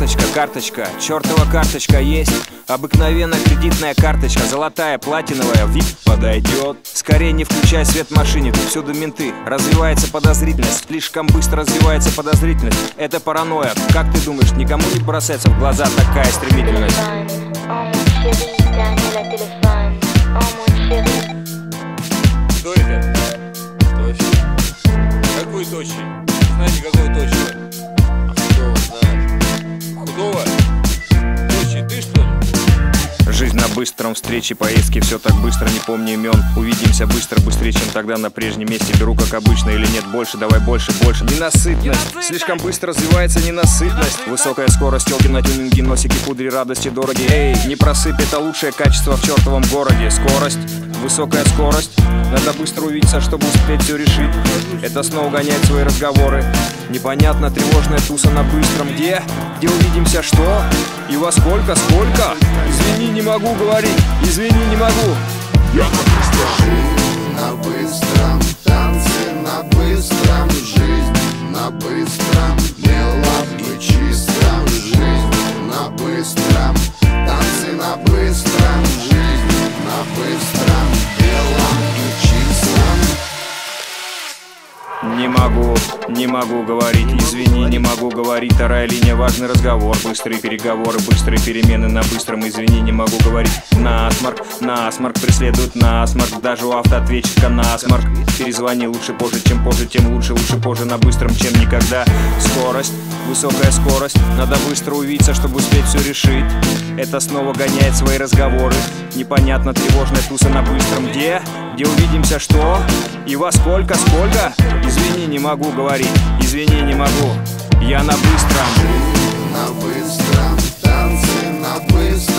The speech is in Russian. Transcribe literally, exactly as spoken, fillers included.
карточка, карточка, чертова карточка есть. Обыкновенная кредитная карточка, золотая, платиновая, вип подойдет. Скорее не включай свет в машине, тут всюду менты. Развивается подозрительность, слишком быстро развивается подозрительность. Это паранойя, как ты думаешь, никому не бросается в глаза такая стремительность? Что это? Тощий. Какой тощий? Знаете, какой тощий? А худого знаешь? Худого? Тощий ты, что ли? Жизнь на быстром, встречи, поездки, все так быстро, не помню имен. Увидимся быстро, быстрее, чем тогда на прежнем месте. Беру как обычно или нет, больше, давай больше, больше. Ненасытность, слишком быстро развивается ненасытность. Высокая скорость, телки на тюнинге, носики, кудри, радости, дороги. Эй, не просыпь, это лучшее качество в чертовом городе. Скорость, высокая скорость. Надо быстро увидеться, чтобы успеть все решить. Это снова гонять свои разговоры. Непонятно, тревожная туса на быстром. Где? Где увидимся, что? И во сколько? Сколько? Извини, не могу говорить. Извини, не могу. Жизнь на быстром, танцы на быстром, жизнь на быстром, мелом и чистом. Жизнь на быстром, танцы на быстром, жизнь на быстром, мелом и чистом. Не могу, не могу говорить, извини, не могу говорить. Вторая линия, важный разговор, быстрые переговоры, быстрые перемены на быстром. Извини, не могу говорить. Насморк, насморк, преследует насморк. Даже у автоответчика насморк. Перезвони лучше позже, чем позже, тем лучше. Лучше позже на быстром, чем никогда. Скорость, высокая скорость. Надо быстро увидеться, чтобы успеть все решить. Это снова гоняет свои разговоры. Непонятно, тревожная туса на быстром. Где? Где увидимся, что? И во сколько? Сколько? Извини, не могу говорить. Извини, не могу. Я на быстром. На быстром, танцы на быстром.